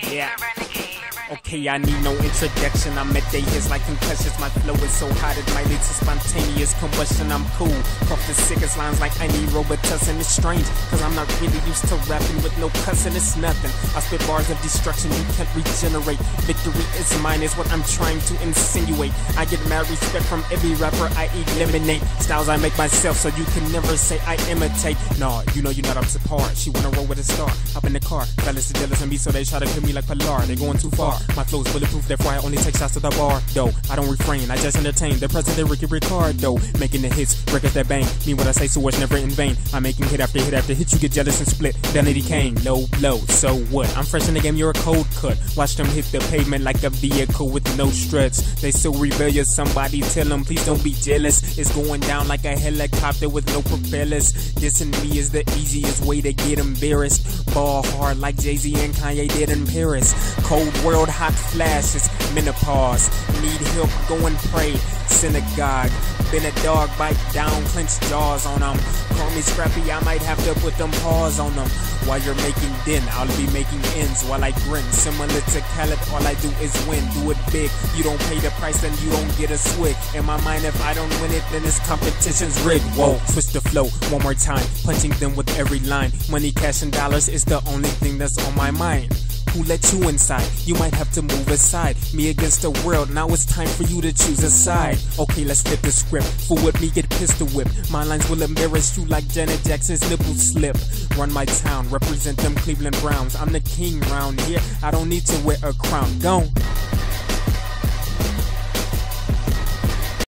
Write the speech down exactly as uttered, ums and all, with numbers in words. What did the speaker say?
Yeah. Okay, I need no introduction. I'm at day hits like concussions. My flow is so hot it might lead to spontaneous combustion. I'm cool. Off the sickest lines like I need Robitussin. It's strange, cause I'm not really used to rapping with no cussing. It's nothing. I spit bars of destruction you can't regenerate. Victory is mine is what I'm trying to insinuate. I get mad respect from every rapper I eliminate. Styles I make myself so you can never say I imitate. Nah, you know you're not up to par. She wanna roll with a star. Hop in the car. Fellas are jealous of me so they try to kill me like Pilar. They going too far. My flow's bulletproof, therefore I only take shots to the bar. Though I don't refrain, I just entertain. The president Ricky Ricardo, making the hits, records that bang. Mean what I say, so it's never in vain. I'm making hit after hit after hit. You get jealous and split. Then Eddie Kane, low blow. So what? I'm fresh in the game, you're a cold cut. Watch them hit the pavement like a vehicle with no struts. They so rebellious. Somebody tell them, please don't be jealous. It's going down like a helicopter with no propellers. Dissing me is the easiest way to get embarrassed. Ball hard like Jay-Z and Kanye did in Paris. Cold world. Hot flashes, menopause. Need help, go and pray. Synagogue. Been a dog, bite down, clench jaws on them. Call me scrappy, I might have to put them paws on them. While you're making din, I'll be making ends while I grin. Similar to Khaled, all I do is win. Do it big. You don't pay the price, then you don't get a swig. In my mind, if I don't win it, then this competition's rigged. Whoa, switch the flow one more time. Punching them with every line. Money, cash, and dollars is the only thing that's on my mind. Who let you inside? You might have to move aside. Me against the world, now it's time for you to choose a side. Okay, let's flip the script. Fool with me, get pistol whipped. My lines will embarrass you like Janet Jackson's nipples slip. Run my town, represent them Cleveland Browns. I'm the king round here, I don't need to wear a crown. Gone.